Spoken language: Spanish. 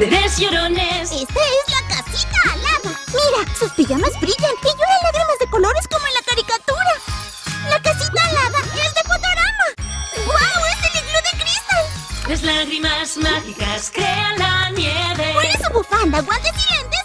bebés llorones. ¡Esta es la casita alada! Mira, sus pijamas brillan y lloran lágrimas de colores como en la caricatura. ¡La casita alada es de Fotorama! ¡Guau! ¡Es el iglú de cristal! Las lágrimas mágicas crean la nieve. ¡Huele su bufanda, guantes y lentes!